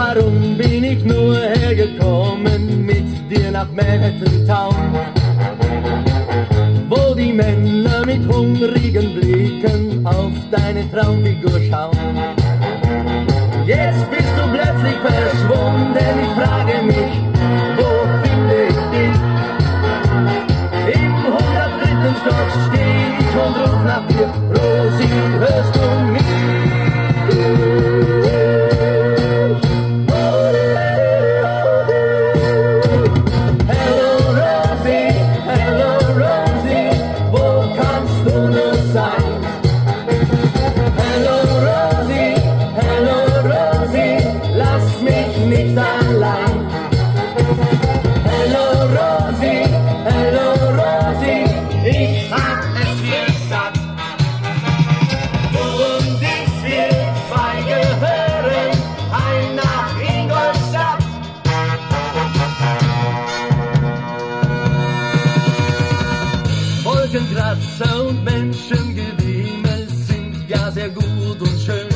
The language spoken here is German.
Warum bin ich nur hergekommen mit dir nach Manhattan Town, wo die Männer mit hungrigen Blicken auf deine Traumfigur schauen? Jetzt bist du plötzlich verschwunden, ich frage mich, wo finde ich dich? Im 103. Stock steh ich und ruf nach dir, Rosie, hörst du mich? Wolkenkratzer und Menschengewimmel sind ja sehr gut und schön.